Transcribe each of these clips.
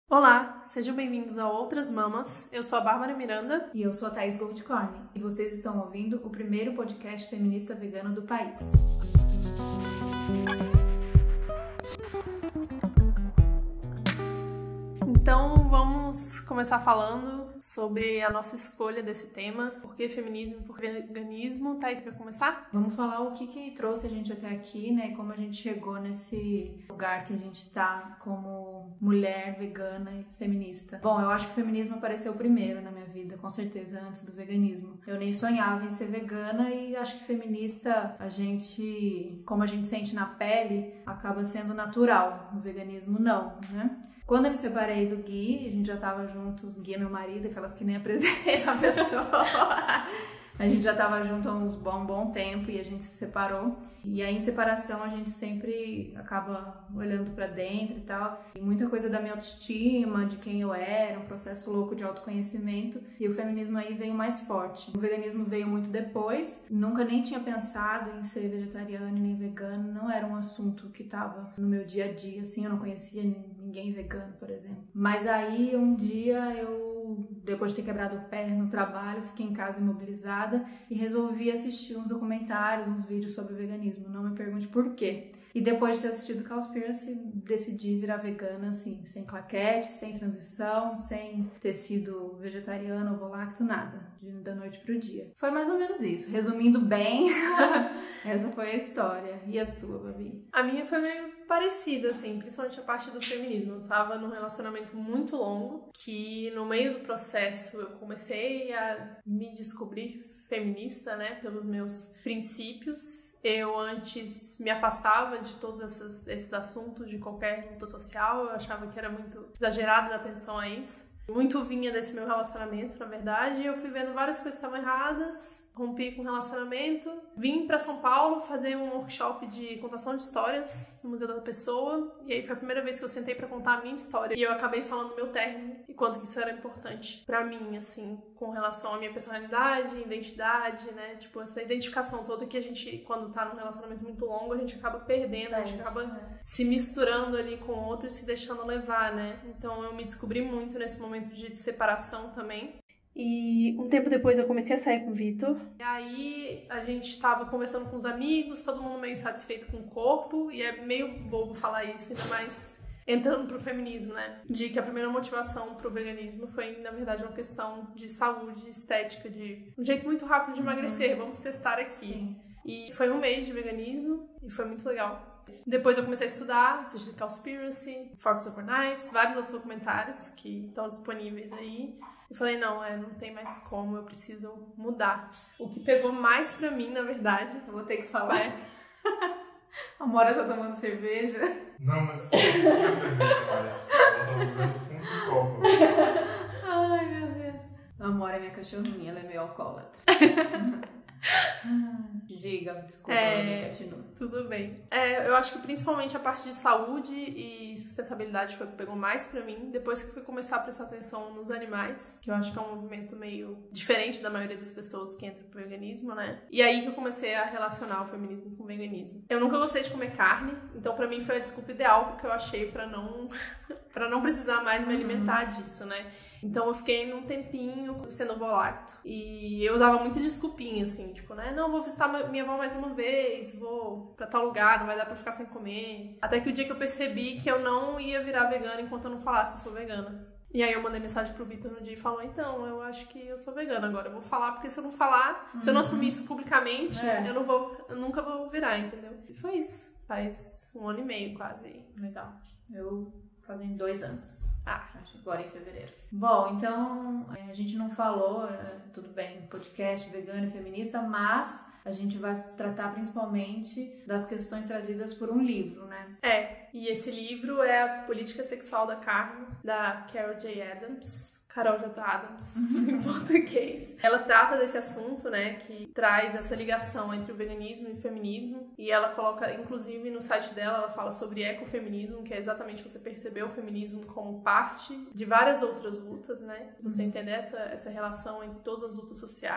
Olá, sejam bem-vindos a Outras Mamas. Eu sou a Bárbara Miranda. E eu sou a Thaís Goldcorn. E vocês estão ouvindo o primeiro podcast feminista vegano do país. Então vamos começar falando sobre a nossa escolha desse tema. Por que feminismo, por que veganismo? Thaís, quer começar? Vamos falar o que trouxe a gente até aqui, né? Como a gente chegou nesse lugar que a gente tá como mulher vegana e feminista. Bom, eu acho que o feminismo apareceu primeiro na minha vida, com certeza, antes do veganismo. Eu nem sonhava em ser vegana e acho que feminista, como a gente sente na pele, acaba sendo natural. O veganismo não, né? Quando eu me separei do Gui, a gente já tava juntos, Gui é meu marido, aquelas que nem apresentam a pessoa. A gente já tava junto há uns bom tempo e a gente se separou. E aí, em separação, a gente sempre acaba olhando pra dentro e tal. E muita coisa da minha autoestima, de quem eu era, um processo louco de autoconhecimento. E o feminismo aí veio mais forte. O veganismo veio muito depois. Nunca nem tinha pensado em ser vegetariana nem vegana. Não era um assunto que tava no meu dia a dia, assim. Eu não conhecia ninguém vegano, por exemplo. Mas aí, um dia, depois de ter quebrado o pé no trabalho, fiquei em casa imobilizada e resolvi assistir uns documentários, uns vídeos sobre o veganismo. Não me pergunte por quê. E depois de ter assistido Cowspiracy, decidi virar vegana, assim, sem claquete, sem transição, sem ter sido vegetariana ou volacto, nada. Da noite pro dia. Foi mais ou menos isso. Resumindo bem, essa foi a história. E a sua, Babi? A minha foi meio parecida, assim, principalmente a parte do feminismo. Eu tava num relacionamento muito longo, que no meio do processo eu comecei a me descobrir feminista, né, pelos meus princípios. Eu antes me afastava de todos esses assuntos, de qualquer luta social. Eu achava que era muito exagerada a atenção a isso. Muito vinha desse meu relacionamento, na verdade, e eu fui vendo várias coisas que estavam erradas, rompi com o relacionamento, vim pra São Paulo fazer um workshop de contação de histórias no Museu da Pessoa, e aí foi a primeira vez que eu sentei pra contar a minha história, e eu acabei falando do meu término, e quanto que isso era importante pra mim, assim, com relação à minha personalidade, identidade, né, tipo, essa identificação toda que a gente, quando tá num relacionamento muito longo, a gente acaba perdendo, a gente acaba se misturando ali com o outro e se deixando levar, né, então eu me descobri muito nesse momento de separação também. E um tempo depois eu comecei a sair com o Vitor. E aí a gente tava conversando com os amigos, todo mundo meio insatisfeito com o corpo. E é meio bobo falar isso, ainda mais entrando pro feminismo, né? De que a primeira motivação pro veganismo foi, na verdade, uma questão de saúde, estética, de um jeito muito rápido de emagrecer. Vamos testar aqui. Sim. E foi um mês de veganismo e foi muito legal. Depois eu comecei a estudar, assisti Cowspiracy, Forks Over Knives, vários outros documentários que estão disponíveis aí. E falei, não tem mais como, eu preciso mudar. O que pegou mais pra mim, na verdade, eu vou ter que falar. A Mora tá tomando cerveja. Não, mas não tinha cerveja mais. Ela tava bebendo fundo do copo. Ai, meu Deus. A Mora é minha cachorrinha, ela é meio alcoólatra. Diga, desculpa, continua. Tudo bem. Eu acho que principalmente a parte de saúde e sustentabilidade foi o que pegou mais pra mim. Depois que eu fui começar a prestar atenção nos animais, que eu acho que é um movimento meio diferente da maioria das pessoas que entram pro veganismo, né? E aí que eu comecei a relacionar o feminismo com o veganismo. Eu nunca gostei de comer carne, então pra mim foi a desculpa ideal que eu achei pra não precisar mais me alimentar disso, né? Então eu fiquei num tempinho sendo volacto. E eu usava muito desculpinha, assim, tipo, né? Não, vou visitar minha avó mais uma vez, vou pra tal lugar, não vai dar pra ficar sem comer. Até que o dia que eu percebi que eu não ia virar vegana enquanto eu não falasse eu sou vegana. E aí eu mandei mensagem pro Vitor no dia e falou, então, eu acho que eu sou vegana agora. Eu vou falar, porque se eu não falar, se eu não assumir isso publicamente, eu nunca vou virar, entendeu? E foi isso. Faz 1 ano e meio quase. Legal. Eu fazem 2 anos. Acho agora em fevereiro. Bom, então a gente não falou, tudo bem, podcast vegano e feminista, mas a gente vai tratar principalmente das questões trazidas por um livro, né? E esse livro é A Política Sexual da Carne, da Carol J. Adams. Carol J. Adams, em português. Ela trata desse assunto, né, que traz essa ligação entre o veganismo e o feminismo, e ela coloca, inclusive no site dela, ela fala sobre ecofeminismo, que é exatamente você perceber o feminismo como parte de várias outras lutas, né, você entender essa relação entre todas as lutas sociais.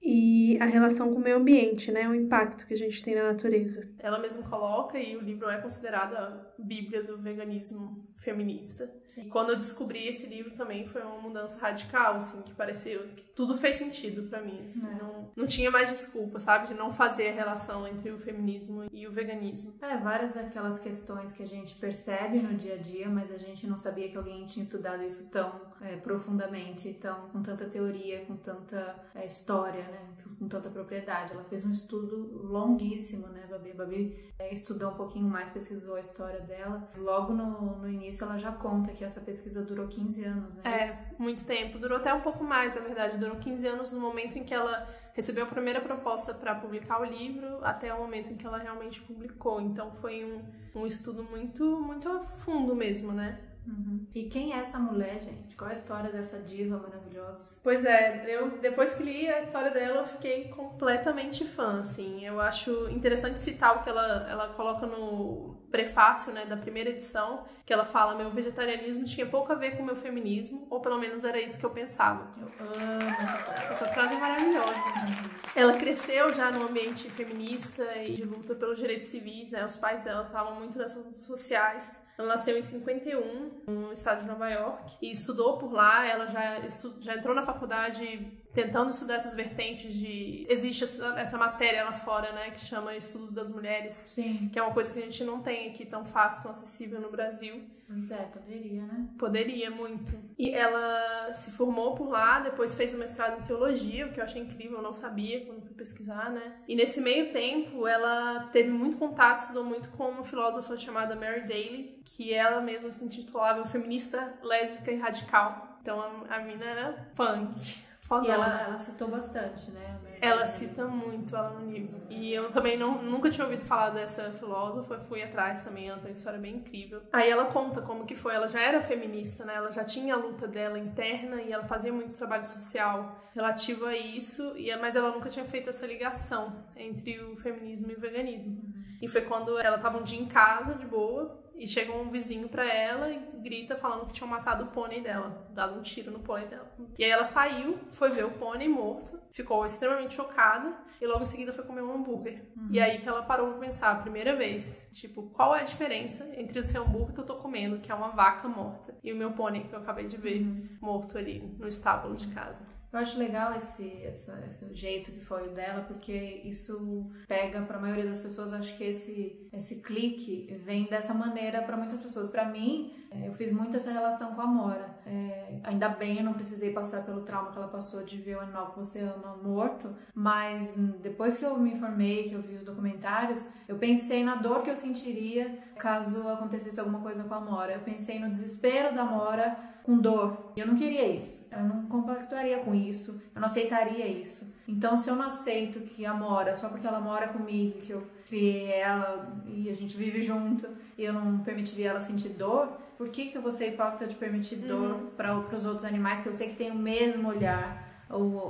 e a relação com o meio ambiente, né? O impacto que a gente tem na natureza. Ela mesma coloca, e o livro é considerado a bíblia do veganismo feminista. E quando eu descobri esse livro também foi uma mudança radical, assim, que pareceu que tudo fez sentido pra mim. Assim, não tinha mais desculpa, sabe? De não fazer a relação entre o feminismo e o veganismo. Várias daquelas questões que a gente percebe no dia a dia, mas a gente não sabia que alguém tinha estudado isso tão profundamente, com tanta teoria, com tanta história, né? Com tanta propriedade. Ela fez um estudo longuíssimo, né, Babi? A Babi estudou um pouquinho mais, pesquisou a história dela. Logo no início ela já conta que essa pesquisa durou 15 anos, né? Muito tempo. Durou até um pouco mais, na verdade. Durou 15 anos no momento em que ela recebeu a primeira proposta para publicar o livro até o momento em que ela realmente publicou. Então foi um estudo muito, muito a fundo mesmo, né? Uhum. E quem é essa mulher, gente? Qual é a história dessa diva maravilhosa? Pois é, eu depois que li a história dela, eu fiquei completamente fã, assim. Eu acho interessante citar o que ela coloca no prefácio, né, da primeira edição, que ela fala: meu vegetarianismo tinha pouco a ver com o meu feminismo, ou pelo menos era isso que eu pensava. Eu amo essa frase. Essa frase é maravilhosa. Ela cresceu já num ambiente feminista e de luta pelos direitos civis, né? Os pais dela estavam muito nessas lutas sociais. Ela nasceu em 51, no estado de Nova York, e estudou por lá. Ela já entrou na faculdade tentando estudar essas vertentes de... Existe essa matéria lá fora, né, que chama Estudo das Mulheres. Sim. Que é uma coisa que a gente não tem aqui tão fácil, tão acessível no Brasil. Pois é, poderia, né? Poderia, muito. E ela se formou por lá, depois fez um mestrado em teologia, o que eu achei incrível, eu não sabia quando fui pesquisar, né? E nesse meio tempo, ela teve muito contato, estudou muito com uma filósofa chamada Mary Daly, que ela mesma se intitulava feminista, lésbica e radical. Então a mina era punk. E ela citou bastante, né? Ela cita muito ela no livro. E eu também nunca tinha ouvido falar dessa filósofa, fui atrás também, ela tem uma história bem incrível. Aí ela conta como que foi, ela já era feminista, né? Ela já tinha a luta dela interna e ela fazia muito trabalho social relativo a isso, mas ela nunca tinha feito essa ligação entre o feminismo e o veganismo. E foi quando ela tava um dia em casa, de boa, e chega um vizinho pra ela e grita falando que tinham matado o pônei dela, dado um tiro no pônei dela. E aí ela saiu, foi ver o pônei morto, ficou extremamente chocada e logo em seguida foi comer um hambúrguer. E aí que ela parou pra pensar, a primeira vez, tipo, qual é a diferença entre esse hambúrguer que eu tô comendo, que é uma vaca morta, e o meu pônei que eu acabei de ver morto ali no estábulo de casa. Eu acho legal esse jeito que foi o dela, porque isso pega pra maioria das pessoas. Acho que esse clique vem dessa maneira pra muitas pessoas. Pra mim, eu fiz muito essa relação com a Amora. Ainda bem, eu não precisei passar pelo trauma que ela passou de ver o animal que você ama morto, mas depois que eu me informei, que eu vi os documentários, eu pensei na dor que eu sentiria caso acontecesse alguma coisa com a Amora. Eu pensei no desespero da Amora com dor. E eu não queria isso. Eu não compactuaria com isso. Eu não aceitaria isso. Então, se eu não aceito que a Amora, só porque ela mora comigo, que eu criei ela e a gente vive junto, e eu não permitiria ela sentir dor, por que eu vou ser hipócrita de permitir dor para os outros animais que eu sei que têm o mesmo olhar,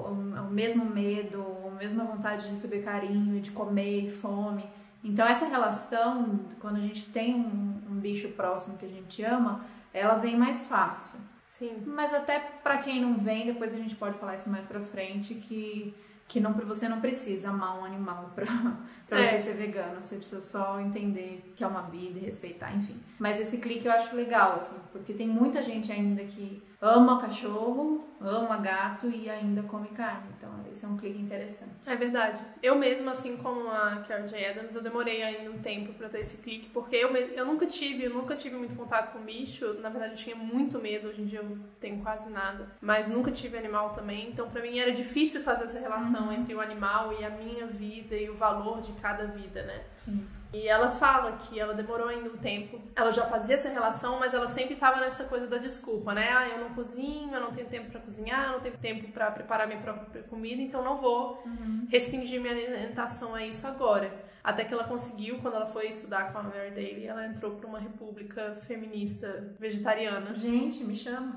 o mesmo medo, a mesma vontade de receber carinho, de comer, fome? Então, essa relação, quando a gente tem um bicho próximo que a gente ama, ela vem mais fácil. Sim. Mas até pra quem não vem, depois a gente pode falar isso mais pra frente, que você não precisa amar um animal pra você ser vegano. Você precisa só entender que é uma vida e respeitar, enfim. Mas esse clique eu acho legal, assim, porque tem muita gente ainda que ama cachorro, ama gato e ainda come carne. Então esse é um clique interessante. É verdade. Eu mesma, assim como a Carol J. Adams, eu demorei ainda um tempo pra ter esse clique, porque eu nunca tive muito contato com bicho. Na verdade, eu tinha muito medo. Hoje em dia eu tenho quase nada. Mas nunca tive animal também. Então, pra mim, era difícil fazer essa relação entre o animal e a minha vida e o valor de cada vida, né? Sim. E ela fala que ela demorou ainda um tempo. Ela já fazia essa relação, mas ela sempre estava nessa coisa da desculpa, né? Eu não cozinho, eu não tenho tempo pra cozinhar, eu não tenho tempo pra preparar minha própria comida, então não vou restringir minha alimentação a isso agora. Até que ela conseguiu, quando ela foi estudar com a Mary Daly, ela entrou para uma república feminista vegetariana. Gente, me chama.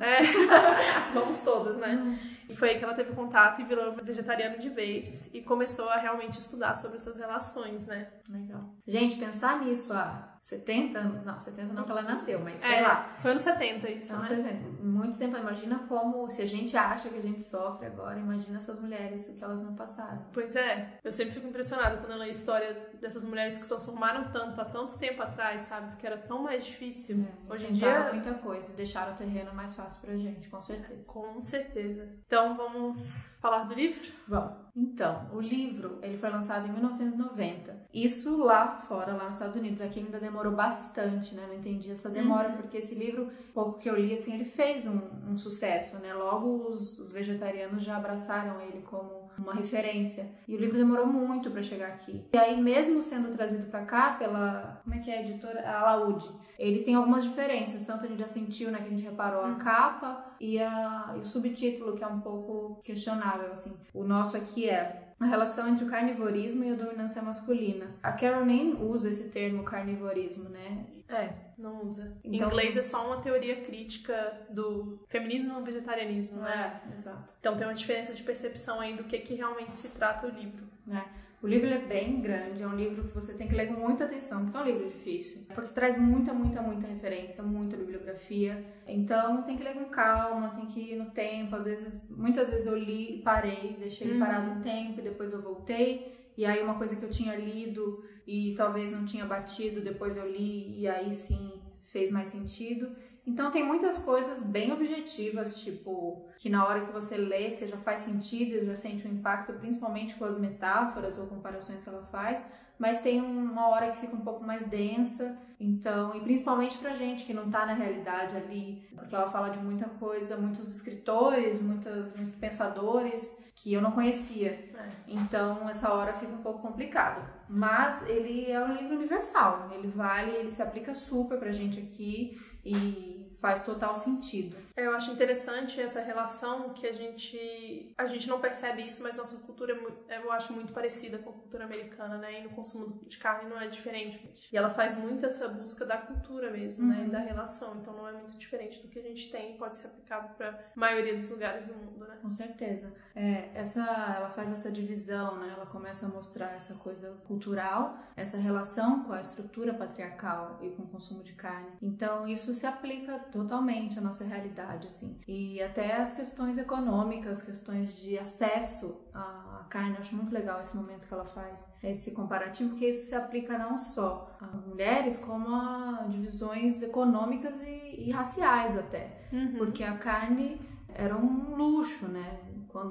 Vamos todas, né? E foi aí que ela teve contato e virou vegetariana de vez e começou a realmente estudar sobre essas relações, né? Legal. Gente, pensar nisso há 70 anos, não, 70 não que ela nasceu, mas sei lá. Foi anos 70 isso, Anos né? 70. Muito tempo, imagina como, se a gente acha que a gente sofre agora, imagina essas mulheres, o que elas não passaram. Pois é, eu sempre fico impressionada quando eu leio a história dessas mulheres que transformaram tanto há tanto tempo atrás, sabe? Porque era tão mais difícil. Hoje em dia... muita coisa, deixaram o terreno mais fácil pra gente, com certeza. Com certeza. Então, vamos falar do livro? Vamos. Então, o livro, ele foi lançado em 1990. Isso lá fora, lá nos Estados Unidos. Aqui ainda demorou bastante, né? Não entendi essa demora, porque esse livro, pouco que eu li, assim, ele fez um sucesso, né? Logo os vegetarianos já abraçaram ele como uma referência. E o livro demorou muito para chegar aqui. E aí, mesmo sendo trazido para cá pela... Como é que é a editora? A Alaúde. Ele tem algumas diferenças. Tanto a gente já sentiu, né? Que a gente reparou a capa e o subtítulo, que é um pouco questionável, assim. O nosso aqui é a relação entre o carnivorismo e a dominância masculina. A Carol nem usa esse termo carnivorismo, né? Não usa. Então, em inglês é só uma teoria crítica do feminismo e vegetarianismo, né? Exato. Então tem uma diferença de percepção aí do que realmente se trata o livro. O livro é bem grande, é um livro que você tem que ler com muita atenção, porque é um livro difícil. Porque traz muita referência, muita bibliografia. Então tem que ler com calma, tem que ir no tempo. Muitas vezes eu li, parei, deixei ele parado um tempo e depois eu voltei. E aí uma coisa que eu tinha lido e talvez não tinha batido, depois eu li e aí sim fez mais sentido. Então tem muitas coisas bem objetivas, tipo, que na hora que você lê, você já faz sentido e já sente um impacto, principalmente com as metáforas ou comparações que ela faz, mas tem uma hora que fica um pouco mais densa, então, e principalmente pra gente que não tá na realidade ali, porque ela fala de muita coisa, muitos escritores, muitos pensadores que eu não conhecia, então essa hora fica um pouco complicado, mas ele é um livro universal, ele se aplica super pra gente aqui e faz total sentido. Eu acho interessante essa relação que a gente não percebe isso, mas nossa cultura eu acho muito parecida com a cultura americana, né? E no consumo de carne não é diferente. E ela faz muito essa busca da cultura mesmo, né? E da relação. Então não é muito diferente do que a gente tem e pode ser aplicado para a maioria dos lugares do mundo, né? Com certeza. Ela faz essa divisão, né? Ela começa a mostrar essa coisa cultural, essa relação com a estrutura patriarcal e com o consumo de carne. Então isso se aplica totalmente à nossa realidade, assim. E até as questões econômicas, questões de acesso à carne. Eu acho muito legal esse momento que ela faz, esse comparativo, porque isso se aplica não só a mulheres, como a divisões econômicas e raciais até. Porque a carne era um luxo, né?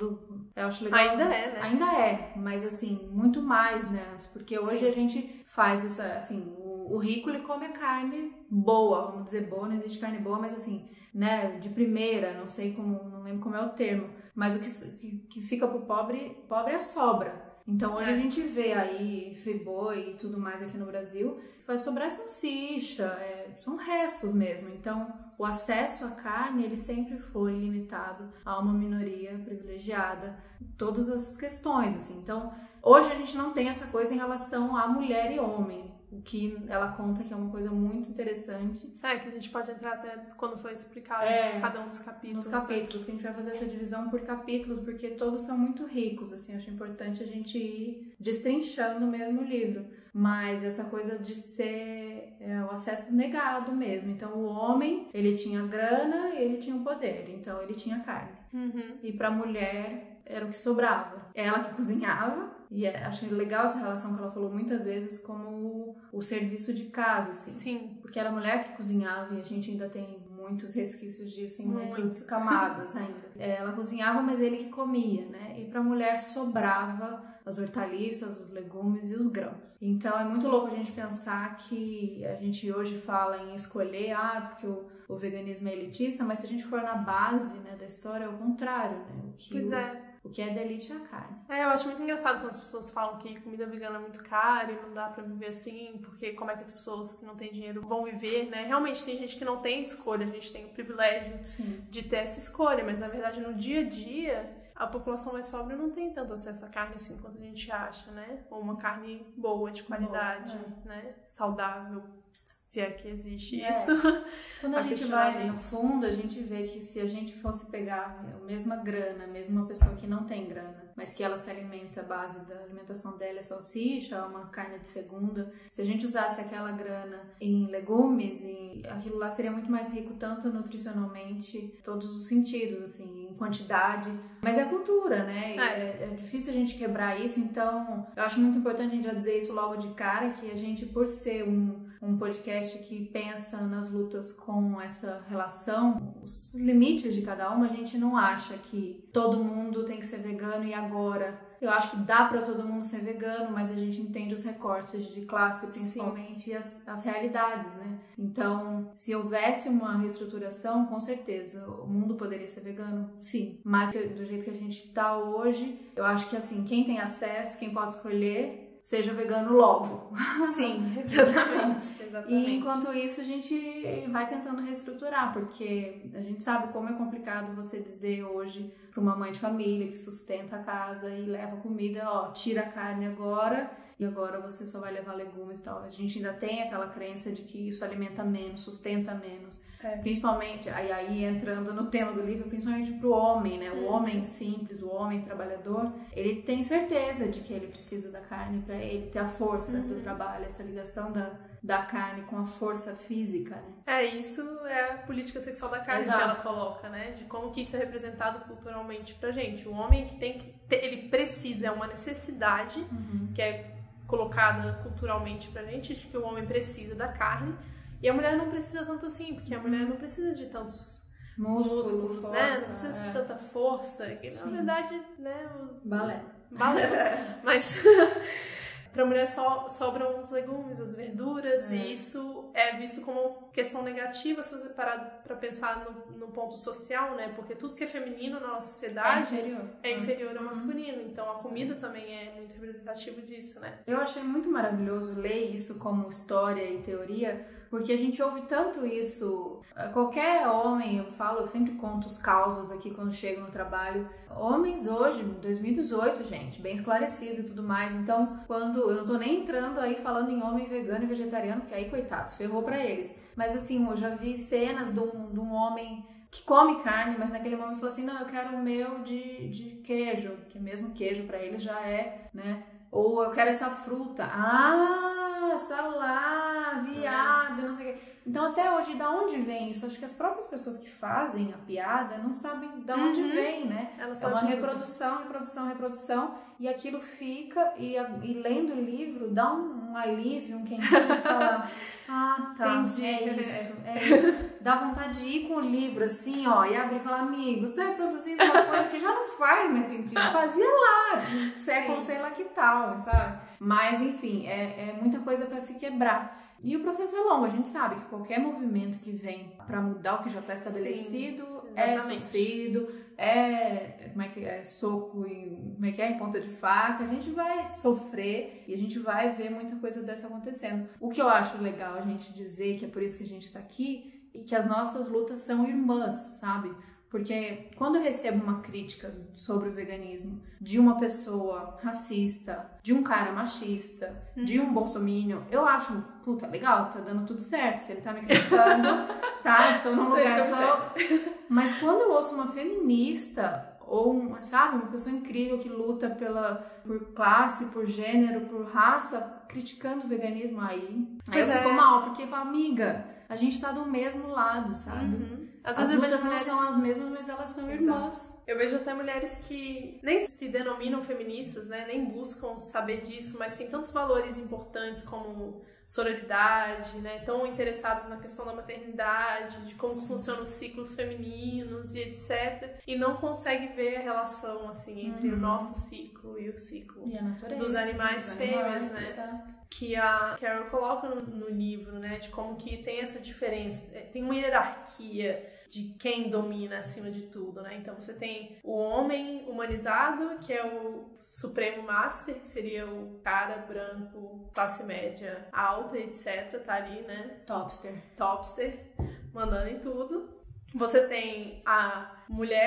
Eu acho legal. Ainda é, né? Ainda é, mas assim, muito mais, né? Porque hoje a gente faz essa, assim, o rico ele come a carne boa, vamos dizer boa, não existe carne boa, mas assim, né, de primeira, não lembro como é o termo, mas o que fica pro pobre é a sobra. Então hoje a gente vê aí friboi e tudo mais aqui no Brasil, vai sobrar salsicha, são restos mesmo. Então o acesso à carne, ele sempre foi limitado a uma minoria privilegiada, todas essas questões, assim. Então hoje a gente não tem essa coisa em relação a mulher e homem, o que ela conta que é uma coisa muito interessante. Que a gente pode entrar até quando for explicar cada um dos capítulos. Nos capítulos, que a gente vai fazer essa divisão por capítulos, porque todos são muito ricos, assim, acho importante a gente ir destrinchando mesmo o livro. Mas essa coisa de ser o acesso negado mesmo. Então o homem, ele tinha grana e ele tinha o poder, então ele tinha carne. E pra mulher era o que sobrava. Ela que cozinhava. E acho legal essa relação que ela falou muitas vezes como o serviço de casa, assim. Sim. Porque era a mulher que cozinhava e a gente ainda tem muitos resquícios disso em muitas camadas ainda. Ela cozinhava, mas ele que comia, né? E pra mulher sobrava as hortaliças, os legumes e os grãos. Então é muito louco a gente pensar que a gente hoje fala em escolher, porque o veganismo é elitista, mas se a gente for na base, né, da história, é o contrário, né? O que é da elite é a carne. Eu acho muito engraçado quando as pessoas falam que comida vegana é muito cara e não dá pra viver assim, porque como é que as pessoas que não têm dinheiro vão viver, né? Realmente tem gente que não tem escolha, a gente tem o privilégio de ter essa escolha, mas na verdade no dia a dia a população mais pobre não tem tanto acesso à carne assim quanto a gente acha, né? Ou uma carne boa, de qualidade, né? Saudável, se é que existe isso. Quando a gente vai no fundo, a gente vê que se a gente fosse pegar a mesma grana, mesmo uma pessoa que não tem grana, mas que ela se alimenta, a base da alimentação dela é salsicha, uma carne de segunda, se a gente usasse aquela grana em legumes, aquilo lá seria muito mais rico, tanto nutricionalmente, todos os sentidos, assim, em quantidade. Mas é cultura, né? É difícil a gente quebrar isso, então eu acho muito importante a gente já dizer isso logo de cara, que a gente, por ser um podcast que pensa nas lutas com essa relação, os limites de cada uma, a gente não acha que todo mundo tem que ser vegano e agora. Eu acho que dá pra todo mundo ser vegano, mas a gente entende os recortes de classe, principalmente, e as realidades, né? Então, se houvesse uma reestruturação, com certeza, o mundo poderia ser vegano, sim. Mas do jeito que a gente tá hoje, eu acho que, assim, quem tem acesso, quem pode escolher, seja vegano logo. Sim, exatamente. E enquanto isso a gente vai tentando reestruturar, porque a gente sabe como é complicado você dizer hoje para uma mãe de família que sustenta a casa e leva comida, ó, tira a carne agora e agora você só vai levar legumes e tal. A gente ainda tem aquela crença de que isso alimenta menos, sustenta menos. Principalmente, aí entrando no tema do livro, principalmente pro homem, né? O homem simples, o homem trabalhador, ele tem certeza de que ele precisa da carne para ele ter a força do trabalho, essa ligação da carne com a força física, né? Isso é a política sexual da carne. Exato. Que ela coloca, né? De como que isso é representado culturalmente pra gente. O homem que tem que ele precisa, é uma necessidade que é colocada culturalmente pra gente, de que o homem precisa da carne. E a mulher não precisa tanto assim, porque a mulher não precisa de tantos músculos, força, né? Não precisa de tanta força. Que, na verdade, né? Balé. Mas pra mulher sobram os legumes, as verduras, e isso é visto como questão negativa se você parar pra pensar no ponto social, né? Porque tudo que é feminino na nossa sociedade é inferior ao masculino. Então a comida também é muito representativa disso, né? Eu achei muito maravilhoso ler isso como história e teoria, porque a gente ouve tanto isso. Qualquer homem, eu sempre conto os causos aqui quando chego no trabalho. Homens hoje, 2018, gente, bem esclarecidos e tudo mais. Então, eu não tô nem entrando aí falando em homem vegano e vegetariano, porque aí, coitados, ferrou pra eles. Mas assim, eu já vi cenas de um homem que come carne, mas naquele momento falou assim, não, eu quero o meu de queijo, que mesmo queijo pra eles já é, né? Ou eu quero essa fruta. Salá, viado, não sei o quê. Então até hoje, da onde vem isso? Acho que as próprias pessoas que fazem a piada não sabem de onde vem, né? É uma reprodução, e aquilo fica, e lendo o livro dá um alívio, um quentinho de falar, tá, entendi, é isso. Dá vontade de ir com o livro assim, ó, e abrir e falar, amigo, você tá reproduzindo uma coisa que já não faz mais sentido, fazia lá, século sei lá que tal, sabe? Mas enfim, é muita coisa pra se quebrar. E o processo é longo, a gente sabe que qualquer movimento que vem pra mudar o que já tá estabelecido é sofrido, é soco e em ponta de faca, a gente vai sofrer e a gente vai ver muita coisa dessa acontecendo. O que eu acho legal a gente dizer, que é por isso que a gente tá aqui, e que as nossas lutas são irmãs, sabe? Porque quando eu recebo uma crítica sobre o veganismo de uma pessoa racista, de um cara machista, de um bolsominion, eu acho, puta, legal, tá dando tudo certo. Se ele tá me criticando, tá, tô num lugar certo. Mas quando eu ouço uma feminista ou, uma pessoa incrível que luta por classe, por gênero, por raça, criticando o veganismo, aí eu fico mal, porque eu falo, amiga, a gente tá do mesmo lado, sabe? Às vezes as lutas não são as mesmas, mas elas são irmãs. Eu vejo até mulheres que nem se denominam feministas, né? Nem buscam saber disso, mas tem tantos valores importantes como sororidade, né? Tão interessadas na questão da maternidade, de como funcionam os ciclos femininos e etc. E não consegue ver a relação, assim, entre o nosso ciclo e o ciclo e a natureza, dos animais fêmeas, né? Exato. Que a Carol coloca no livro, né? De como que tem essa diferença. Tem uma hierarquia de quem domina acima de tudo, né? Então você tem o homem humanizado, que é o supremo master, que seria o cara branco, classe média alta, etc. Tá ali, né? Topster, mandando em tudo. Você tem a mulher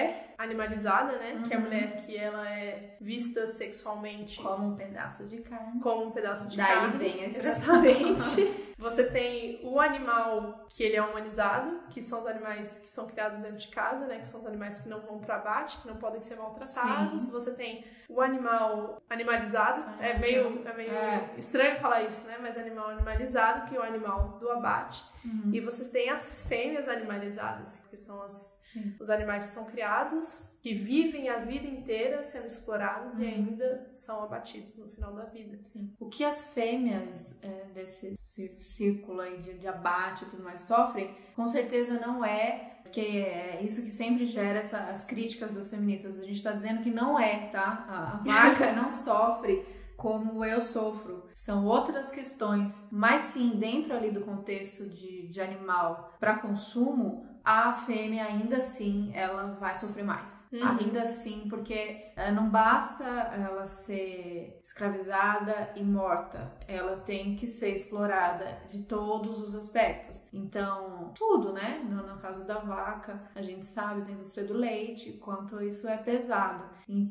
animalizada, né? Que é a mulher que ela é vista sexualmente como um pedaço de carne. Como um pedaço de Daí carne. vem a expressão. Exatamente. Você tem o animal que ele é humanizado, que são os animais que são criados dentro de casa, né? Que são os animais que não vão para abate, que não podem ser maltratados. Sim. Você tem o animal animalizado. É meio estranho falar isso, né? Mas animal animalizado, que é o animal do abate. E você tem as fêmeas animalizadas, que são os animais que são criados, que vivem a vida inteira sendo explorados e ainda são abatidos no final da vida. Sim. O que as fêmeas desse círculo aí de abate e tudo mais sofrem, com certeza não é, porque é isso que sempre gera as críticas das feministas. A gente está dizendo que não é, tá? A vaca não sofre como eu sofro. São outras questões. Mas sim, dentro ali do contexto de animal para consumo, a fêmea ainda assim ela vai sofrer mais. Ainda assim, porque não basta ela ser escravizada e morta, ela tem que ser explorada de todos os aspectos. Então, tudo, né? No caso da vaca, a gente sabe da indústria do leite, quanto isso é pesado.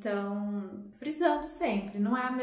Então, frisando sempre, não é a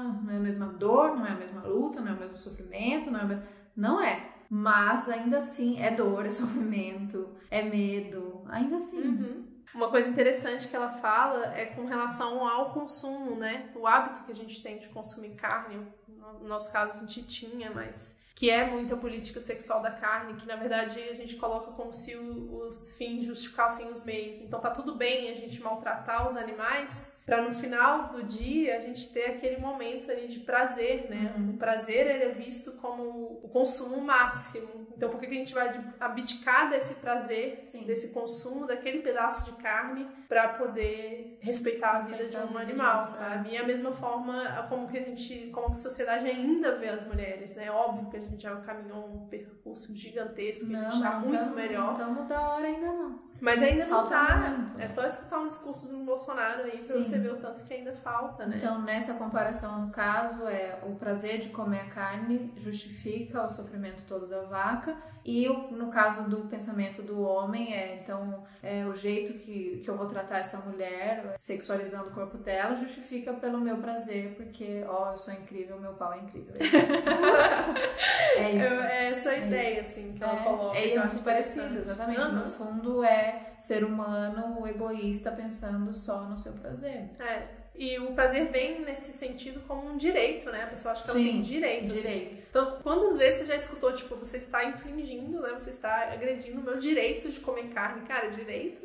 mesma dor, não é a mesma luta, não é o mesmo sofrimento, não é. Mas ainda assim é dor, é sofrimento, é medo, ainda assim. Uma coisa interessante que ela fala é com relação ao consumo, né? O hábito que a gente tem de consumir carne, no nosso caso a gente tinha, mas que é muito a política sexual da carne, que na verdade a gente coloca como se os fins justificassem os meios. Então tá tudo bem a gente maltratar os animais para no final do dia a gente ter aquele momento ali de prazer, né? O prazer ele é visto como o consumo máximo. Então por que a gente vai abdicar desse prazer, desse consumo, daquele pedaço de carne para poder respeitar a vida de um animal, sabe? E a mesma forma como a sociedade ainda vê as mulheres, né? Óbvio que a gente já caminhou um percurso gigantesco, a gente tá muito melhor. Não estamos da hora ainda não. Mas ainda não tá. É só escutar um discurso do Bolsonaro aí pra você ver o tanto que ainda falta, né? Então, nessa comparação, no caso, o prazer de comer a carne justifica o sofrimento todo da vaca. E no caso do pensamento do homem, o jeito que eu vou tratar essa mulher, sexualizando o corpo dela, justifica pelo meu prazer, porque, eu sou incrível, meu pau é incrível. É isso. É essa a ideia, assim, que ela coloca. É muito parecido, exatamente. No fundo, é ser humano egoísta pensando só no seu prazer. E o prazer vem nesse sentido como um direito, né? A pessoa acha que ela tem direito. Assim. Então, quantas vezes você já escutou, tipo, você está infringindo, né? Você está agredindo o meu direito de comer carne. Cara, direito?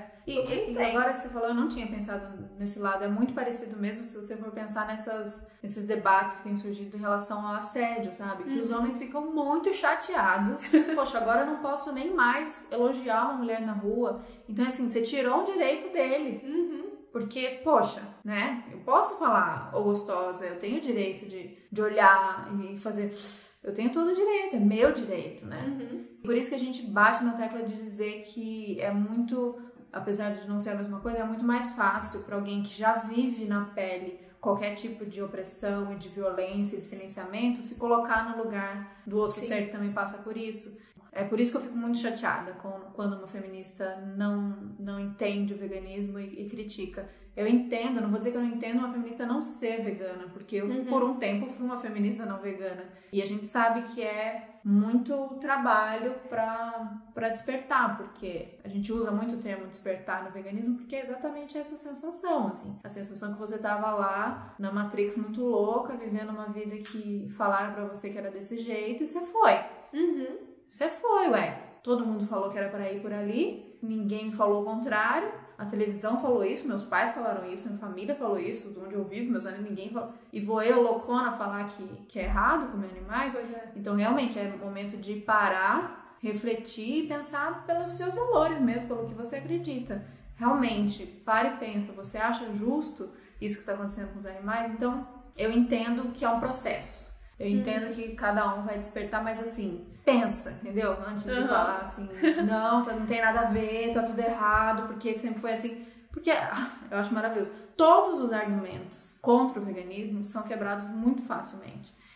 E agora que você falou, eu não tinha pensado nesse lado. É muito parecido mesmo se você for pensar nesses debates que têm surgido em relação ao assédio, sabe? Que os homens ficam muito chateados. Poxa, agora eu não posso nem mais elogiar uma mulher na rua. Então, assim, você tirou um direito dele. Porque, poxa, né? Eu posso falar, gostosa, eu tenho o direito de olhar e fazer... Eu tenho todo o direito, é meu direito, né? Por isso que a gente bate na tecla de dizer que é muito, apesar de não ser a mesma coisa, é muito mais fácil para alguém que já vive na pele qualquer tipo de opressão e de violência e de silenciamento se colocar no lugar do outro ser que também passa por isso. É por isso que eu fico muito chateada quando uma feminista não entende o veganismo e critica. Eu entendo, não vou dizer que eu não entendo uma feminista não ser vegana, porque eu, por um tempo, fui uma feminista não vegana. E a gente sabe que é muito trabalho pra despertar, porque a gente usa muito o termo despertar no veganismo, porque é exatamente essa sensação, assim. A sensação que você tava lá, na Matrix muito louca, vivendo uma vida que falaram pra você que era desse jeito, e você foi. Você foi, Todo mundo falou que era pra ir por ali, ninguém me falou o contrário. A televisão falou isso, meus pais falaram isso, minha família falou isso, de onde eu vivo, meus amigos, ninguém falou. E vou eu, loucona, falar que é errado comer animais? Então, realmente, é momento de parar, refletir e pensar pelos seus valores mesmo, pelo que você acredita. Realmente, para e pensa, você acha justo isso que está acontecendo com os animais? Então, eu entendo que é um processo. Eu entendo que cada um vai despertar, mas assim, pensa, entendeu? Antes de falar assim, não tem nada a ver, tá tudo errado, porque sempre foi assim. Porque eu acho maravilhoso. Todos os argumentos contra o veganismo são quebrados muito facilmente.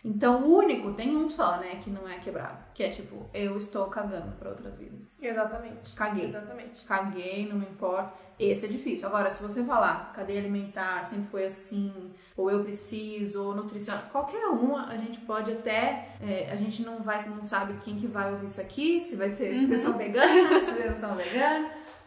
Então, o único, tem um só, né, que não é quebrado. Que é tipo, eu estou cagando pra outras vidas. Exatamente. Caguei. Exatamente. Caguei, não me importa. Esse é difícil. Agora, se você falar cadeia alimentar, sempre foi assim, ou eu preciso, ou nutricional, qualquer uma, a gente pode até... a gente não sabe quem que vai ouvir isso aqui, se vai ser se são veganas, se não são veganas,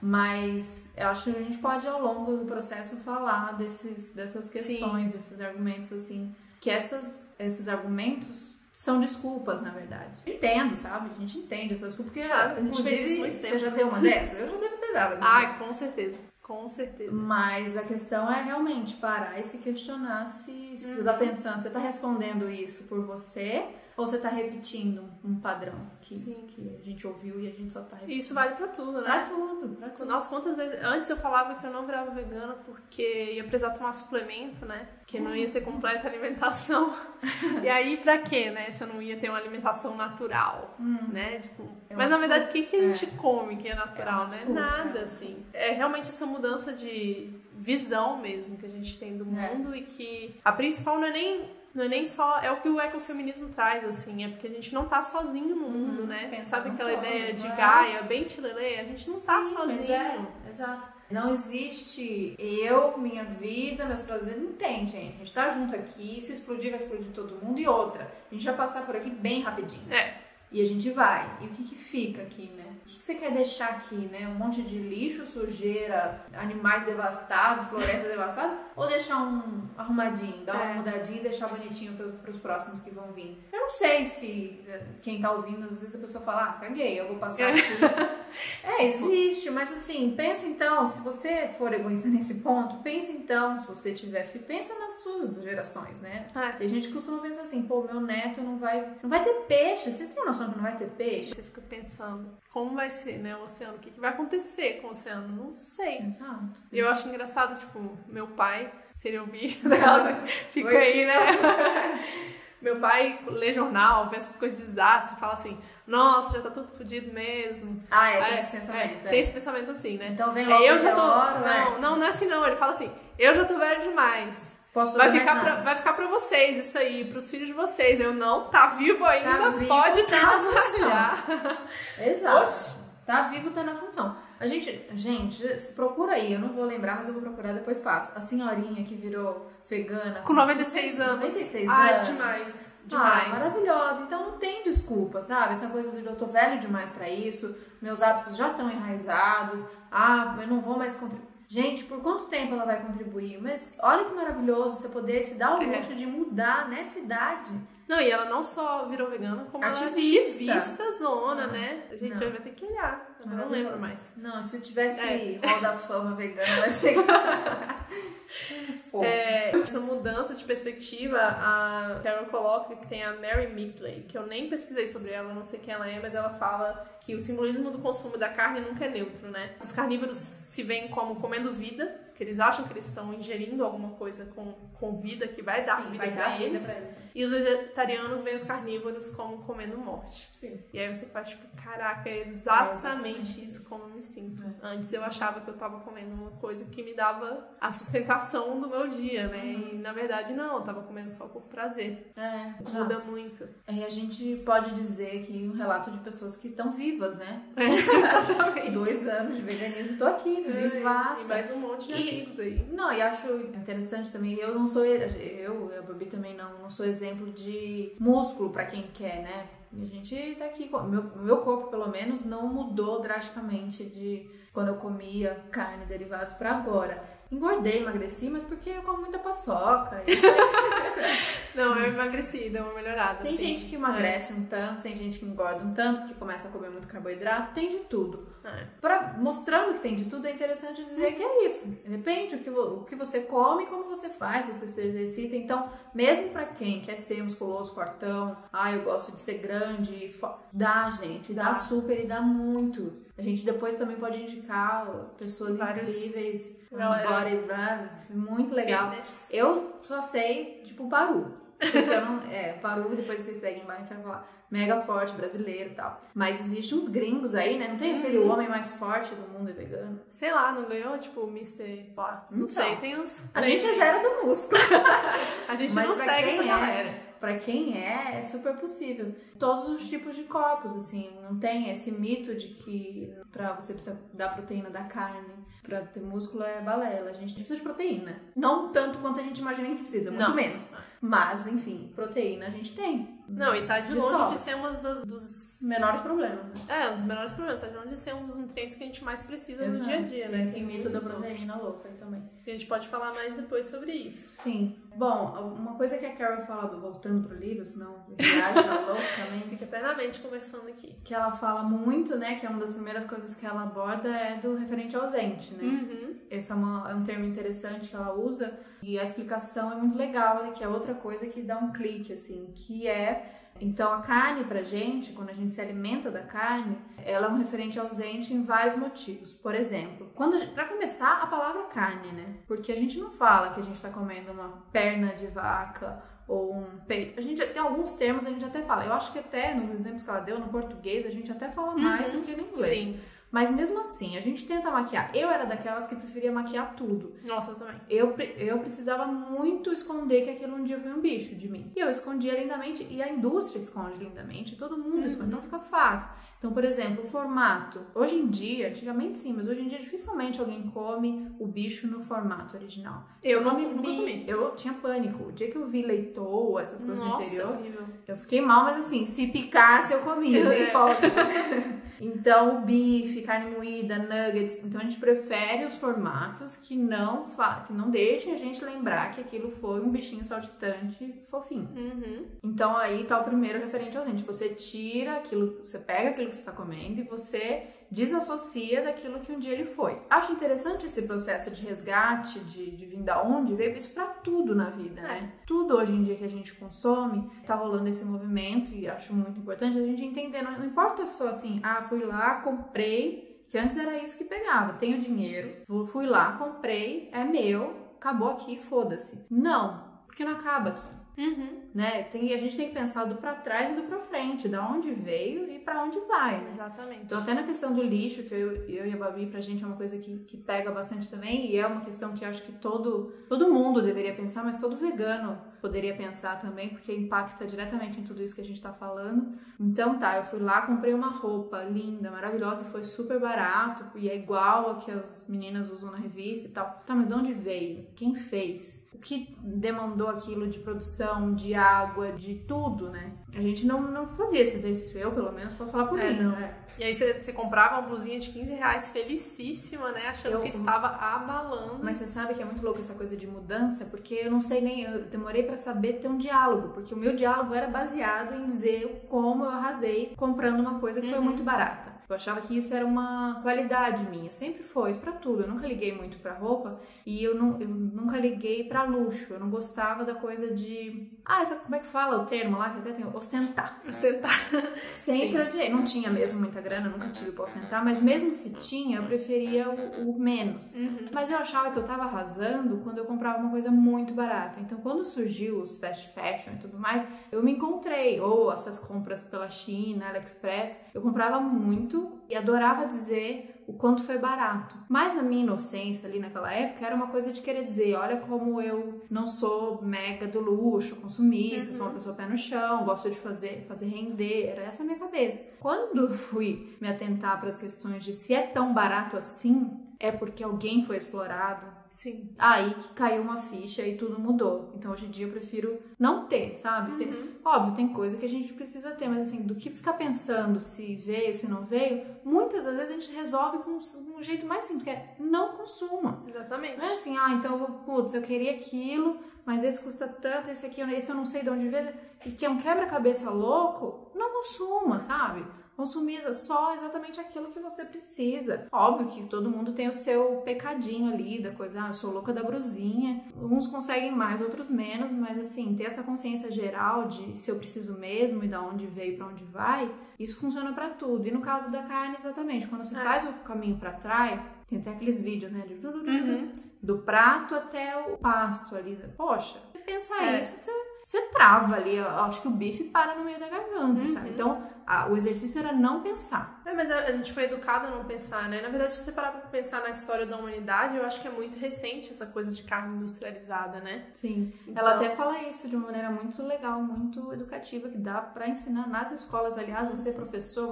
mas eu acho que a gente pode, ao longo do processo, falar dessas questões, desses argumentos, assim, que esses argumentos são desculpas, na verdade. Entendo, sabe? A gente entende essas desculpas, porque a gente fez isso muito tempo. Você já deu uma dessas? Eu já devo ter dado. Ai, com certeza. Com certeza. Mas a questão é realmente parar e se questionar se você tá pensando, você tá respondendo isso por você ou você tá repetindo um padrão que a gente ouviu e a gente só tá repetindo. Isso vale pra tudo, né? Pra tudo. Nossa, quantas vezes... Antes eu falava que eu não virava vegana porque ia precisar tomar suplemento, né? Que não ia ser completa alimentação. E aí, pra quê, né? Se eu não ia ter uma alimentação natural, né? Tipo, mas na verdade, o que a gente come que é natural, né? Nada, assim. É realmente essa mudança de visão mesmo que a gente tem do mundo e que a principal não é nem só... É o que o ecofeminismo traz, assim. É porque a gente não tá sozinho no mundo, né? Sabe aquela ideia de Gaia, bem tilelê? A gente não tá sozinho. Exato. Não existe eu, minha vida, meus prazeres. Não tem, gente. A gente tá junto aqui. Se explodir, vai explodir todo mundo. E outra, a gente vai passar por aqui bem rapidinho. E a gente vai. E o que fica aqui, né? O que você quer deixar aqui, né? Um monte de lixo, sujeira, animais devastados, floresta devastada? Ou deixar um arrumadinho, dar uma mudadinha e deixar bonitinho pros próximos que vão vir? Eu não sei se quem tá ouvindo, às vezes a pessoa fala, caguei, eu vou passar aqui. Existe, mas assim, pensa então, se você for egoísta nesse ponto, pensa então, se você tiver filho, pensa nas suas gerações, né? Tem gente que costuma pensar assim, pô, meu neto não vai ter peixe. Vocês têm noção que não vai ter peixe? Você fica pensando, como vai ser, né, o oceano? O que vai acontecer com o oceano? Não sei. Exato. E eu acho engraçado, tipo, meu pai, se ele ouvir, fica aí, né? Meu pai lê jornal, vê essas coisas de desastre, fala assim, nossa, já tá tudo fodido mesmo. Tem esse pensamento. Tem esse pensamento assim, né? Então vem logo eu já tô... Não é assim não. Ele fala assim, eu já tô velho demais. Vai ficar pra vocês isso aí, pros filhos de vocês. Eu não, tá vivo ainda, pode trabalhar. Exato. Oxi. Tá vivo, tá na função. A gente, procura aí, eu não vou lembrar, mas eu vou procurar, depois passo. A senhorinha que virou vegana. Com 96 anos. 96 anos. Demais. Maravilhosa. Então não tem desculpa, sabe? Essa coisa de eu tô velho demais pra isso, meus hábitos já estão enraizados, eu não vou mais contribuir. Gente, por quanto tempo ela vai contribuir? Mas olha que maravilhoso você poder se dar o luxo de mudar nessa idade. Não, e ela não só virou vegana, como ativista zona, né? A gente já vai ter que olhar. Eu não lembro mais. Não, se tivesse Hall da Fama vegana, ela chegar. Essa mudança de perspectiva, a Carol coloca que tem a Mary Midley, que eu nem pesquisei sobre ela, não sei quem ela é, mas ela fala que o simbolismo do consumo da carne nunca é neutro, né? Os carnívoros se veem como comendo vida, que eles acham que eles estão ingerindo alguma coisa com vida, que vai dar vida pra eles. E os vegetarianos veem os carnívoros como comendo morte. Sim. E aí você faz tipo, caraca, é exatamente isso como eu me sinto. Antes eu achava que eu tava comendo uma coisa que me dava a sustentação do meu dia, né? E na verdade não, eu tava comendo só por prazer. Muda muito. E a gente pode dizer que um relato de pessoas que estão vivas, né? Exatamente. 2 anos de veganismo, tô aqui, vivaça. E mais um monte de amigos aí. Não, e acho interessante também, eu não sou, eu e a Babi também não sou exemplo de músculo pra quem quer, né? E a gente tá aqui, meu corpo pelo menos não mudou drasticamente de quando eu comia carne e derivados pra agora. Engordei, emagreci, mas porque eu como muita paçoca. Não, eu emagreci, deu uma melhorada. Tem gente que emagrece um tanto, tem gente que engorda um tanto, porque começa a comer muito carboidrato, tem de tudo. Mostrando que tem de tudo, é interessante dizer que é isso. Depende o que você come e como você faz, se você se exercita. Então, mesmo pra quem quer ser musculoso, fortão, eu gosto de ser grande, dá, gente, dá super e dá muito. A gente depois também pode indicar pessoas incríveis, body runs, muito legal. Eu só sei, tipo, Paru. Porque eu não, Paru, depois vocês seguem embaixo, vai falar. mega forte, brasileiro e tal. Mas existem uns gringos aí, né? Não tem aquele homem mais forte do mundo é vegano? Sei lá, não ganhou, tipo, o Mr. Lá. Não sei, tem uns... A gente é zero do músculo. A gente Mas não segue essa galera. Pra quem é super possível. Todos os tipos de corpos, assim. Não tem esse mito de que pra você precisa dar proteína da carne. Pra ter músculo é balela. A gente precisa de proteína. Não tanto quanto a gente imagina que a gente precisa, muito menos. Mas, enfim, proteína a gente tem. Não, e tá de longe de ser uma dos menores problemas, né? É, um dos menores problemas. Tá de longe de ser um dos nutrientes que a gente mais precisa no dia a dia, né? Tem mito da proteína louca aí também. E a gente pode falar mais depois sobre isso. Sim. Bom, uma coisa que a Carol fala, voltando pro livro, senão viagem é louca também. Fica eternamente conversando aqui. Que ela fala muito, né? Que é uma das primeiras coisas que ela aborda é do referente ausente, né? Uhum. Esse é um termo interessante que ela usa. E a explicação é muito legal, né? Que é outra coisa que dá um clique, assim. Que é... Então, a carne pra gente, quando a gente se alimenta da carne, ela é um referente ausente em vários motivos. Por exemplo, pra começar, a palavra carne, né? Porque a gente não fala que a gente tá comendo uma perna de vaca ou um peito. A gente tem alguns termos, a gente até fala. Eu acho que até nos exemplos que ela deu, no português, a gente até fala mais do que no inglês. Sim. Mas mesmo assim, a gente tenta maquiar. Eu era daquelas que preferia maquiar tudo. Nossa, eu também. Eu precisava muito esconder que aquilo um dia foi um bicho de mim. E eu escondia lindamente, e a indústria esconde lindamente, todo mundo esconde, então fica fácil. Então, por exemplo, o formato. Hoje em dia, antigamente sim, mas hoje em dia dificilmente alguém come o bicho no formato original. Eu nunca comi. Eu tinha pânico. O dia que eu vi leitoa, essas coisas no interior, horrível. Eu fiquei mal, mas assim, se picasse eu comia, nem posso. Então, o bife, carne moída, nuggets. Então, a gente prefere os formatos que não deixem a gente lembrar que aquilo foi um bichinho saltitante fofinho. Uhum. Então, aí tá o primeiro referente ausente. Você tira aquilo, você pega aquilo que você tá comendo e você desassocia daquilo que um dia ele foi. Acho interessante esse processo de resgate, de vir da onde veio, isso pra tudo na vida, né? Tudo hoje em dia que a gente consome, tá rolando esse movimento e acho muito importante a gente entender, não importa só assim, fui lá, comprei, que antes era isso que pegava, tenho dinheiro, fui lá, comprei, é meu, acabou aqui, foda-se. Não, porque não acaba aqui. Uhum. Né? A gente tem que pensar do pra trás e do pra frente, da onde veio e pra onde vai. Né? Exatamente. Então, até na questão do lixo, que eu e a Babi, pra gente é uma coisa que pega bastante também, e é uma questão que eu acho que todo mundo deveria pensar, mas todo vegano poderia pensar também, porque impacta diretamente em tudo isso que a gente tá falando. Então eu fui lá, comprei uma roupa linda, maravilhosa, e foi super barato, e é igual a que as meninas usam na revista e tal. Tá, mas de onde veio? Quem fez? O que demandou aquilo de produção, de água, de tudo, né? A gente não fazia esse exercício, eu pelo menos, posso falar por mim. Não. E aí você comprava uma blusinha de R$15 felicíssima, né? Achando que estava abalando. Mas você sabe que é muito louco essa coisa de mudança, porque eu não sei nem, eu demorei pra saber ter um diálogo, porque o meu diálogo era baseado em dizer como eu arrasei comprando uma coisa que foi muito barata. Eu achava que isso era uma qualidade minha, sempre foi, isso pra tudo. Eu nunca liguei muito pra roupa e eu nunca liguei pra luxo. Eu não gostava da coisa de... como é que fala o termo lá? Que até tem ostentar. Ostentar. Sempre odiei. Não tinha mesmo muita grana, nunca tive pra ostentar, mas mesmo se tinha, eu preferia o menos. Uhum. Mas eu achava que eu tava arrasando quando eu comprava uma coisa muito barata. Então, quando surgiu os fast fashion e tudo mais, eu me encontrei. Ou essas compras pela China, AliExpress, eu comprava muito e adorava dizer o quanto foi barato. Mas na minha inocência ali naquela época era uma coisa de querer dizer, olha como eu não sou mega do luxo, consumista, sou uma pessoa pé no chão, gosto de fazer render, era essa a minha cabeça. Quando eu fui me atentar para as questões de se é tão barato assim, é porque alguém foi explorado. Sim. Aí que caiu uma ficha e tudo mudou. Então hoje em dia eu prefiro não ter, sabe? Óbvio, tem coisa que a gente precisa ter, mas assim, do que ficar pensando se veio, se não veio, muitas das vezes a gente resolve com um jeito mais simples, que é não consuma. Exatamente. Não é assim, então eu vou, eu queria aquilo, mas esse custa tanto, esse eu não sei de onde veio, e que é um quebra-cabeça louco, não consuma, sabe? Consumir só exatamente aquilo que você precisa. Óbvio que todo mundo tem o seu pecadinho ali, da coisa, eu sou louca da brusinha. Uns conseguem mais, outros menos, mas assim, ter essa consciência geral de se eu preciso mesmo e da onde veio e pra onde vai, isso funciona pra tudo. E no caso da carne, exatamente, quando você faz o caminho pra trás, tem até aqueles vídeos, né, do prato até o pasto ali. Poxa, você pensa isso, você trava ali, eu acho que o bife para no meio da garganta, sabe? Então, o exercício era não pensar. Mas a gente foi educado a não pensar, né? Na verdade, se você parar pra pensar na história da humanidade, eu acho que é muito recente essa coisa de carne industrializada, né? Sim. Então... Ela até fala isso de uma maneira muito legal, muito educativa, que dá pra ensinar nas escolas. Aliás, você professor,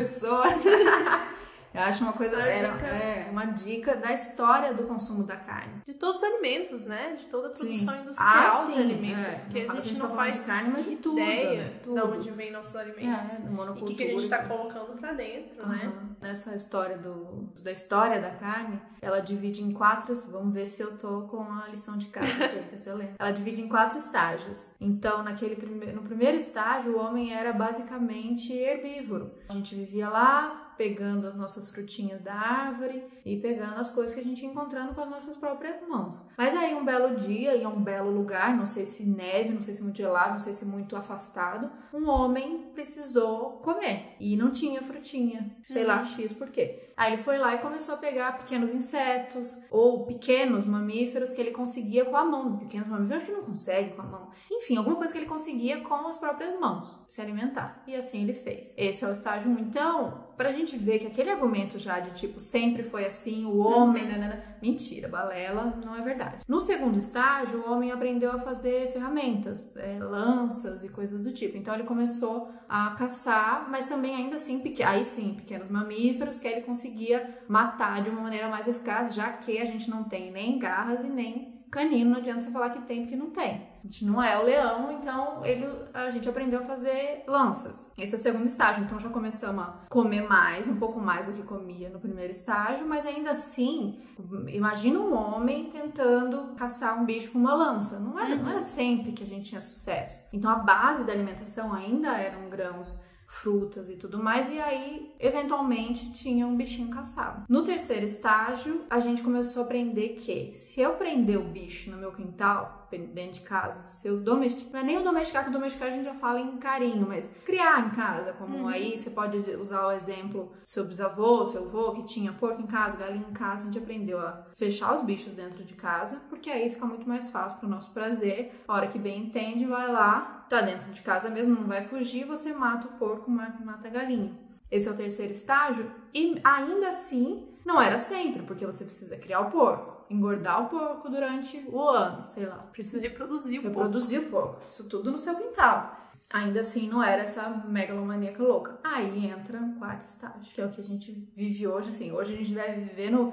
eu acho uma coisa, uma dica da história do consumo da carne. De todos os alimentos, né? De toda a produção industrial de alimento. Porque a gente não faz carne, mas de tudo, ideia tudo. de onde vem nossos alimentos. E o que a gente está colocando pra dentro, né? Nessa história da história da carne, ela divide em 4, vamos ver se eu tô com a lição de casa feita, se eu lembro. Ela divide em 4 estágios. Então, no primeiro estágio, o homem era basicamente herbívoro. A gente vivia lá, pegando as nossas frutinhas da árvore e pegando as coisas que a gente ia encontrando com as nossas próprias mãos. Mas aí um belo dia, em um belo lugar, não sei se neve, não sei se muito gelado, não sei se muito afastado, um homem precisou comer e não tinha frutinha, sei lá, X por quê. Aí ele foi lá e começou a pegar pequenos insetos ou pequenos mamíferos que ele conseguia com a mão. Pequenos mamíferos que não consegue com a mão. Enfim, alguma coisa que ele conseguia com as próprias mãos se alimentar. E assim ele fez. Esse é o estágio 1. Então, pra gente ver que aquele argumento já de tipo, sempre foi assim, o homem, mentira, balela, não é verdade. No segundo estágio, o homem aprendeu a fazer ferramentas, lanças e coisas do tipo. Então ele começou a caçar, mas também ainda assim, pequenos mamíferos que ele conseguia matar de uma maneira mais eficaz, já que a gente não tem nem garras e nem canino, não adianta você falar que tem, porque não tem. A gente não é o leão, então a gente aprendeu a fazer lanças. Esse é o segundo estágio, então já começamos a comer mais, um pouco mais do que comia no primeiro estágio, mas ainda assim, imagina um homem tentando caçar um bicho com uma lança. Não era sempre que a gente tinha sucesso. Então a base da alimentação ainda eram grãos, frutas e tudo mais, e aí, eventualmente, tinha um bichinho caçado. No terceiro estágio, a gente começou a aprender que se eu prender o bicho no meu quintal, dentro de casa, se eu domesticar, não é nem o domesticar, que o domesticar a gente já fala em carinho, mas criar em casa, como aí você pode usar o exemplo seu bisavô, seu avô, que tinha porco em casa, galinha em casa, a gente aprendeu a fechar os bichos dentro de casa, porque aí fica muito mais fácil pro nosso prazer, a hora que bem entende, vai lá, tá dentro de casa mesmo, não vai fugir, você mata o porco, mata a galinha. Esse é o terceiro estágio, e ainda assim, não era sempre, porque você precisa criar o porco, engordar o porco durante o ano, sei lá. Precisa reproduzir o porco. Isso tudo no seu quintal. Ainda assim, não era essa megalomaníaca louca. Aí entra o quarto estágio, que é o que a gente vive hoje, assim. Hoje a gente deve viver no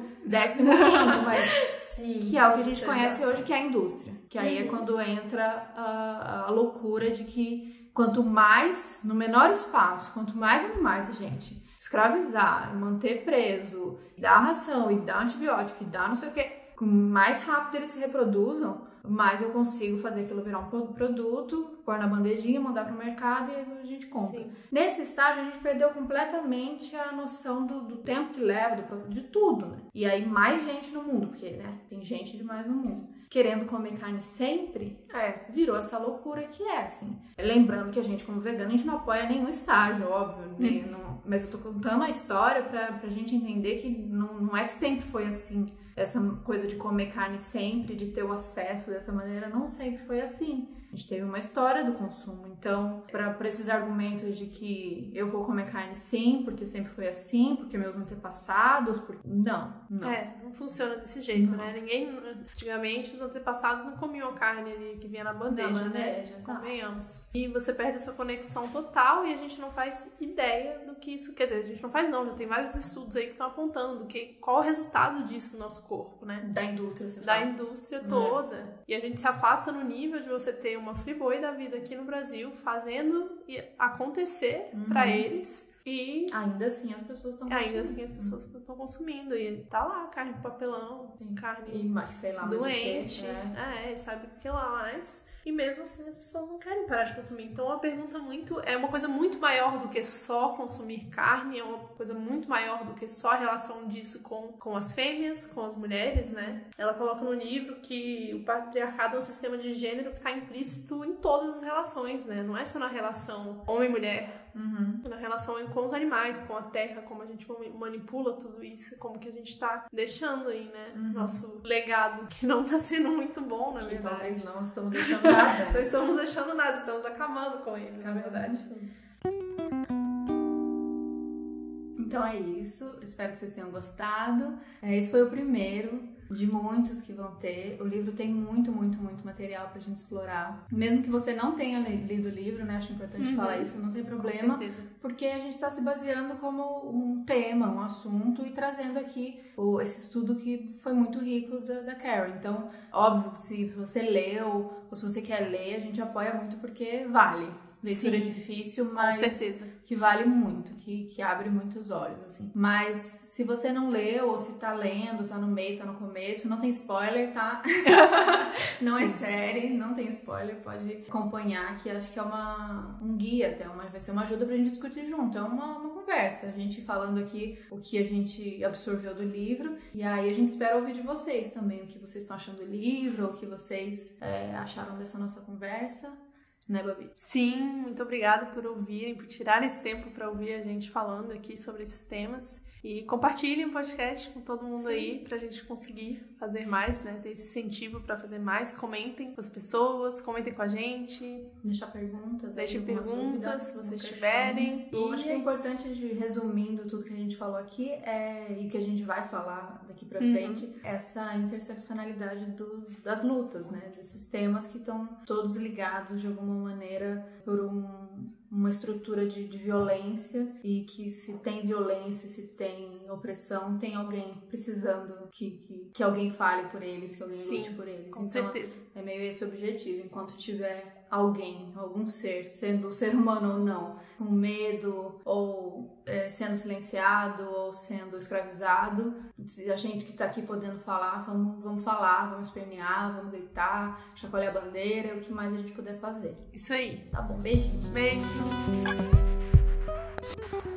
15º, mas sim, que é o que a gente conhece hoje, que é a indústria. Que aí é quando entra a loucura de que quanto mais, no menor espaço, quanto mais animais a gente escravizar, manter preso, dar ração e dar antibiótico e dar não sei o que, mais rápido eles se reproduzam, mais eu consigo fazer aquilo virar um produto, pôr na bandejinha, mandar pro mercado e a gente compra. Sim. Nesse estágio a gente perdeu completamente a noção do tempo que leva, do processo, de tudo, né? E aí mais gente no mundo, porque, né, tem gente demais no mundo, querendo comer carne sempre, virou essa loucura que é, assim. Lembrando que a gente, como vegano, a gente não apoia nenhum estágio, óbvio, mas eu tô contando a história pra gente entender que não é que sempre foi assim. Essa coisa de comer carne sempre, de ter o acesso dessa maneira, não sempre foi assim. A gente teve uma história do consumo. Então, para esses argumentos de que eu vou comer carne sim, porque sempre foi assim, porque meus antepassados... Não. Não funciona desse jeito, né? Antigamente, os antepassados não comiam a carne ali que vinha na bandeja, né? Convenhamos. E você perde essa conexão total e a gente não faz ideia do que isso... Quer dizer, a gente não faz não, já tem vários estudos aí que estão apontando qual é o resultado disso no nosso corpo, né? Da indústria, você fala. Da indústria toda. E a gente se afasta no nível de você ter uma Friboi da vida aqui no Brasil fazendo acontecer pra eles. E ainda assim as pessoas estão consumindo. E tá lá, carne de papelão, carne sei lá, doente. Sabe o que lá mais. E mesmo assim as pessoas não querem parar de consumir. Então a pergunta é uma coisa muito maior do que só consumir carne, é uma coisa muito maior do que só a relação disso com as fêmeas, com as mulheres, né? Ela coloca no livro que o patriarcado é um sistema de gênero que está implícito em todas as relações, né? Não é só na relação homem-mulher, na relação com os animais, com a terra, como a gente manipula tudo isso, como que a gente tá deixando aí, né? Nosso legado, que não tá sendo muito bom, na verdade. Talvez não estamos deixando Nada. Não estamos deixando nada, estamos acabando com ele, na verdade. Então é isso, espero que vocês tenham gostado. Esse foi o primeiro de muitos que vão ter. O livro tem muito material pra gente explorar. Mesmo que você não tenha lido o livro, né? Acho importante falar isso, não tem problema. Com certeza. Porque a gente está se baseando como um tema, um assunto e trazendo aqui esse estudo que foi muito rico da Karen. Então, óbvio, se você leu ou se você quer ler, a gente apoia muito porque vale. Leitura difícil, mas com certeza. Que vale muito, que abre muitos olhos, assim. Mas se você não leu, ou se tá lendo, tá no meio, tá no começo, não tem spoiler, tá? Não é série, não tem spoiler, pode acompanhar, que acho que é um guia até, vai ser uma ajuda pra gente discutir junto, é uma conversa, a gente falando aqui o que a gente absorveu do livro, e aí a gente espera ouvir de vocês também, o que vocês estão achando do livro, o que vocês acharam dessa nossa conversa. Né, Babi? Sim, muito obrigada por ouvirem, por tirar esse tempo para ouvir a gente falando aqui sobre esses temas. E compartilhem o podcast com todo mundo aí pra gente conseguir fazer mais, né? Ter esse incentivo pra fazer mais. Comentem com as pessoas, comentem com a gente. Deixem perguntas. Deixem perguntas se vocês tiverem. Eu acho que é importante, resumindo tudo que a gente falou aqui, e que a gente vai falar daqui pra frente, essa interseccionalidade das lutas, né? Desses temas que estão todos ligados de alguma maneira por uma estrutura de violência, e que se tem violência, se tem opressão, tem alguém precisando que alguém fale por eles, que alguém lute por eles. Com certeza. É meio esse o objetivo. Enquanto tiver alguém, algum ser, sendo ser humano ou não, com medo, ou sendo silenciado, ou sendo escravizado, a gente que tá aqui podendo falar, vamos falar, vamos espernear, vamos gritar, chacoalhar a bandeira, o que mais a gente puder fazer. Isso aí. Tá bom, beijinho. Beijos.